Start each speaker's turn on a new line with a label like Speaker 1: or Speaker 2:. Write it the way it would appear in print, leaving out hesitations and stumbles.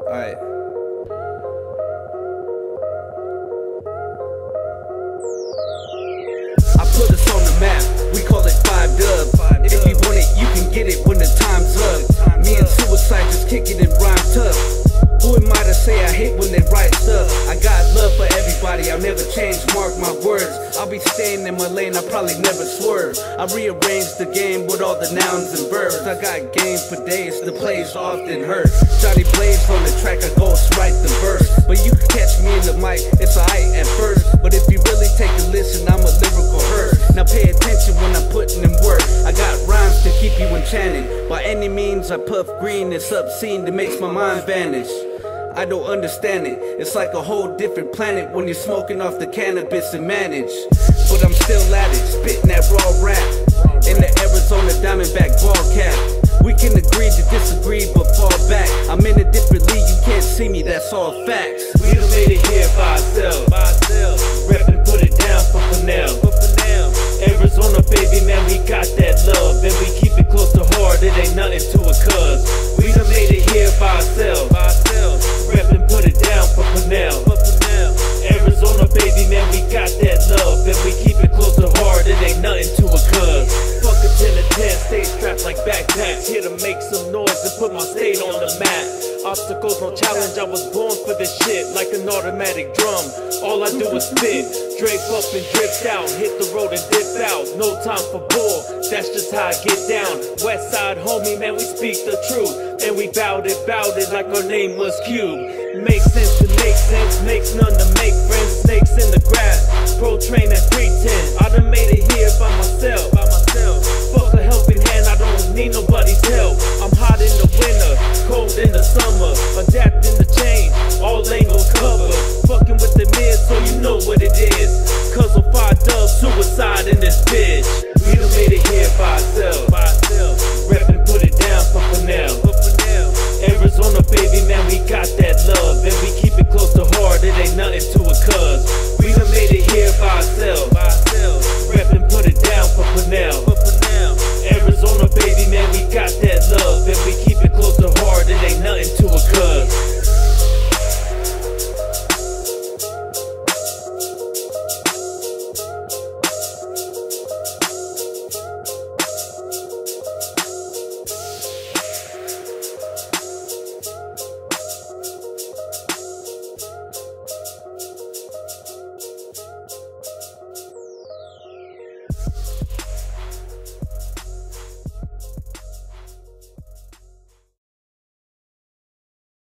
Speaker 1: Alright. I put us on the map, we call it 5 Dub. If you want it, you can get it when the time's up. Me and Suicide just kick it and rhyme tough. Who am I to say I hate when they write stuff? I got love for everybody, I'll never change, mark my words. I'll be staying in my lane, I'll probably never swerve. I rearrange the game with all the nouns and verbs. I got game for days, the plays often hurt. Johnny Blaze on the track, I ghost write the verse. But you can catch me in the mic, it's alright at first. But if you really take a listen, I'm a lyrical herd. Now pay attention when I'm putting in work. I got rhymes to keep you enchanted. By any means, I puff green, it's obscene that makes my mind vanish. I don't understand it, it's like a whole different planet when you're smoking off the cannabis and manage. But I'm still at it, spitting that raw rap in the Arizona Diamondback ball cap. We can agree to disagree but fall back. I'm in a different league, you can't see me, that's all facts.
Speaker 2: We done made it here by ourselves. Rep and put it down for Pernell. Arizona baby, man, we got that love. And we keep it close to heart, it ain't nothing to a cuz. We done made it here by ourselves. Rep and put it down for Pernell. Arizona baby, man, we got that love. And we keep it close to heart, it ain't nothing to a cuz. Fuck a 10 to 10, stay strapped like backpacks. Here to make some noise and put my state on the map. Obstacles, no challenge, I was born for this shit. Like an automatic drum, all I do is spit. Drape up and drift out, hit the road and dip out. No time for bull, that's just how I get down. West side homie, man, we speak the truth. And we bout it like our name was Cube. Makes sense to make sense, makes none to make friends. Snakes in the grass, pro train and pretend. I done made it here by myself. Fuck a helping hand, I don't need nobody's help. I'm hot in the winter,